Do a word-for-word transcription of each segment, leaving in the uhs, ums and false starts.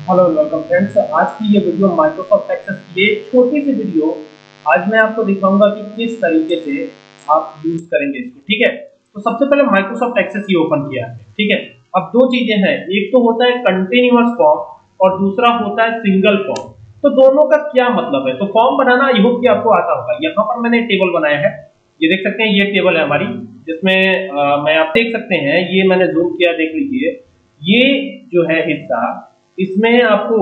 Hello welcome friends. आज की ये वीडियो माइक्रोसॉफ्ट एक्सेस की एक छोटी सी वीडियो। आज मैं आपको दिखाऊंगा कि किस तरीके से आप यूज करेंगे इसको। ठीक है, तो सबसे पहले माइक्रोसॉफ्ट एक्सेस ही ओपन किया है। ठीक है, अब दो चीजें हैं, एक तो होता है कंटिन्यूअस फॉर्म और दूसरा होता है सिंगल फॉर्म। तो दोनों का क्या मतलब है? तो फॉर्म बनाना आई होप कि आपको आता होगा। यहाँ पर मैंने टेबल बनाया है, ये देख सकते हैं, ये टेबल है हमारी, जिसमें आ, मैं आप देख सकते हैं, ये मैंने जूम किया, देख लीजिए। ये जो है हिस्सा, इसमें आपको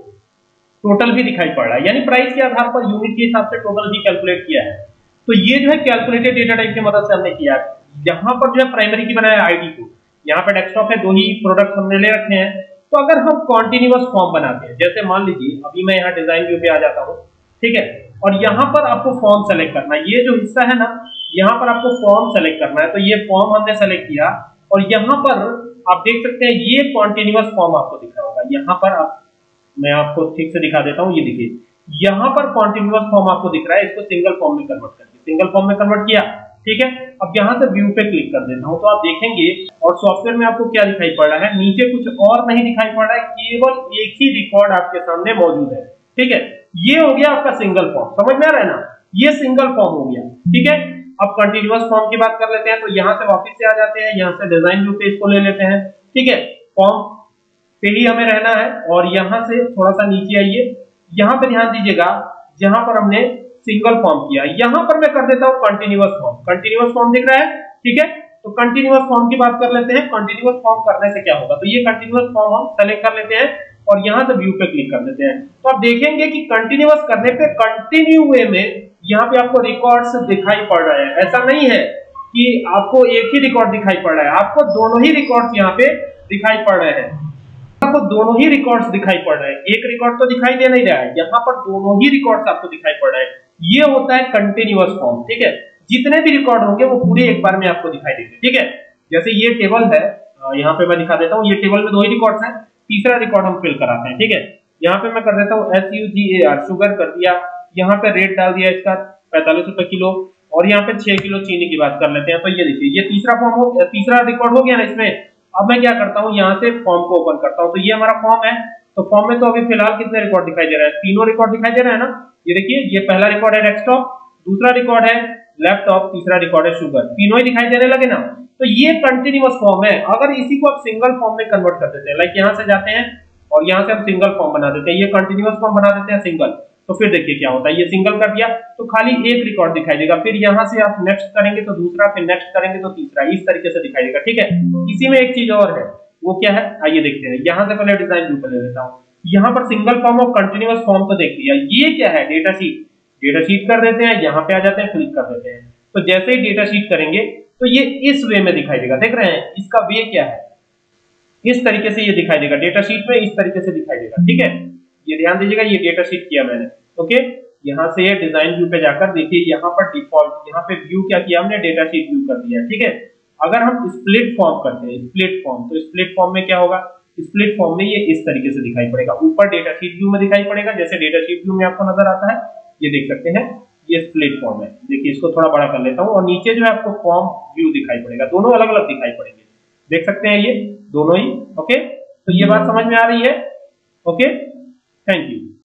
टोटल भी दिखाई पड़ रहा है, यानी प्राइस के आधार पर यूनिट के हिसाब से टोटल भी कैलकुलेट किया है। तो ये जो है कैलकुलेटेड डेटा टाइप की मदद से हमने किया है। यहाँ पर जो है प्राइमरी की बनाया आईडी को, यहाँ पे डेस्कटॉप है, दो ही प्रोडक्ट हमने ले रखे हैं। तो अगर हम कॉन्टिन्यूअस फॉर्म बनाते हैं, जैसे मान लीजिए अभी मैं यहाँ डिजाइन व्यू पे आ जाता हूँ, ठीक है, और यहाँ पर आपको फॉर्म सेलेक्ट करना है। ये जो हिस्सा है ना, यहाँ पर आपको फॉर्म सेलेक्ट करना है। तो ये फॉर्म हमने सेलेक्ट किया और यहाँ पर आप देख सकते हैं ये कॉन्टिन्यूअस फॉर्म आपको दिख रहा होगा। यहाँ पर आप, मैं आपको ठीक से दिखा देता हूँ, ये देखिए, यहाँ पर कॉन्टिन्यूअस फॉर्म आपको दिख रहा है। इसको सिंगल फॉर्म में कन्वर्ट करके सिंगल फॉर्म में कन्वर्ट किया। ठीक है, अब यहाँ से व्यू पे क्लिक कर देता हूँ तो आप देखेंगे और सॉफ्टवेयर में आपको क्या दिखाई पड़ रहा है, नीचे कुछ और नहीं दिखाई पड़ रहा है, केवल एक ही रिकॉर्ड आपके सामने मौजूद है। ठीक है, ये हो गया आपका सिंगल फॉर्म। समझ में आ रहा है ना, ये सिंगल फॉर्म हो गया। ठीक है, अब कंटिन्यूअस फॉर्म की बात कर लेते हैं। तो यहाँ से वापस से आ जाते हैं, यहाँ से डिजाइन व्यू पे इसको ले लेते हैं। ठीक है, फॉर्म पे ही हमें रहना है और यहाँ से थोड़ा सा नीचे आइए, यहाँ पे ध्यान दीजिएगा, जहां पर हमने सिंगल फॉर्म किया, यहाँ पर मैं कर देता हूँ कंटिन्यूअस फॉर्म। कंटिन्यूअस फॉर्म दिख रहा है, ठीक है। तो कंटिन्यूअस फॉर्म की बात कर लेते हैं। कंटिन्यूअस फॉर्म करने से क्या होगा, तो ये कंटिन्यूअस फॉर्म हम सेलेक्ट कर लेते हैं और यहाँ से व्यू पे क्लिक कर देते हैं। तो आप देखेंगे कि कंटिन्यूअस करने पे कंटिन्यू वे में यहाँ पे आपको रिकॉर्ड्स दिखाई पड़ रहे हैं। ऐसा नहीं है कि आपको एक ही रिकॉर्ड दिखाई पड़ रहा है, आपको दोनों ही रिकॉर्ड्स यहाँ पे दिखाई पड़ रहे हैं। आपको दोनों ही रिकॉर्ड्स दिखाई पड़ रहे हैं, एक रिकॉर्ड तो दिखाई दे नहीं रहा है, यहाँ पर दोनों ही रिकॉर्ड्स आपको दिखाई पड़ रहे हैं। ये होता है कंटिन्यूअस फॉर्म। ठीक है, जितने भी रिकॉर्ड होंगे वो पूरे एक बार में आपको दिखाई देंगे। ठीक है, जैसे ये टेबल है, यहाँ पे मैं दिखा देता हूँ, ये टेबल में दो ही रिकॉर्ड्स हैं, तीसरा रिकॉर्ड हम फिल कराते हैं। ठीक है, यहाँ पे मैं कर देता हूँ S U G A R, sugar कर दिया, यहाँ पे रेट डाल दिया इसका पैंतालीस रुपए किलो, और यहाँ पे छह किलो चीनी की बात कर लेते हैं। तो ये देखिए, ये तीसरा फॉर्म हो, तीसरा रिकॉर्ड हो गया ना इसमें। अब मैं क्या करता हूँ, यहाँ से फॉर्म को ओपन करता हूँ। तो ये हमारा फॉर्म है। तो फॉर्म में तो अभी फिलहाल कितने रिकॉर्ड दिखाई दे रहा है, तीनों रिकॉर्ड दिखाई दे रहा है ना। ये देखिए, ये पहला रिकॉर्ड है डेस्कटॉप, दूसरा रिकॉर्ड है लैपटॉप, तीसरा रिकॉर्ड है शुगर, तीनों ही दिखाई देने लगे ना। तो ये कंटिन्यूअस फॉर्म है। अगर इसी को आप सिंगल फॉर्म में कन्वर्ट कर देते हैं, लाइक यहाँ से जाते हैं और यहाँ से हम सिंगल फॉर्म बना देते हैं, ये कंटिन्यूअस फॉर्म बना देते हैं सिंगल, तो फिर देखिए क्या होता है, ये सिंगल कर दिया तो खाली एक रिकॉर्ड दिखाई देगा, फिर यहाँ से आप नेक्स्ट करेंगे तो दूसरा, फिर नेक्स्ट करेंगे तो तीसरा, इस तरीके से दिखाई देगा। ठीक है, इसी में एक चीज और है, वो क्या है, आइए देखते हैं। यहाँ से पहले डिजाइन व्यू पे ले लेता हूँ। यहाँ पर सिंगल फॉर्म और कंटिन्यूअस फॉर्म तो देख लिया, ये क्या है, डेटा शीट। डेटा शीट कर देते हैं, यहाँ पे आ जाते हैं, क्लिक कर देते हैं। तो जैसे ही डेटा शीट करेंगे तो ये इस वे में दिखाई देगा, देख रहे हैं, इसका वे क्या है, इस तरीके से ये दिखाई देगा, डेटा शीट में इस तरीके से दिखाई देगा। ठीक है, ये ध्यान दीजिएगा, ये डेटा शीट किया मैंने। ओके, यहाँ से ये डिजाइन व्यू पे जाकर देखिए, यहाँ पर डिफॉल्ट, यहाँ पे व्यू क्या किया हमने, डेटा शीट व्यू कर दिया। ठीक है, अगर हम स्प्लिट फॉर्म करते हैं, स्प्लिट फॉर्म, तो स्प्लिट फॉर्म में क्या होगा, स्प्लिट फॉर्म में ये इस तरीके से दिखाई पड़ेगा, ऊपर डेटा शीट व्यू में दिखाई पड़ेगा, जैसे डेटा शीट व्यू में आपको नजर आता है, ये देख सकते हैं, ये स्प्लिट फॉर्म है। देखिए, इसको थोड़ा बड़ा कर लेता हूँ और नीचे जो है आपको फॉर्म व्यू दिखाई पड़ेगा, दोनों अलग अलग दिखाई पड़ेंगे, देख सकते हैं ये दोनों ही। ओके, तो ये बात समझ में आ रही है। Okay, thank you.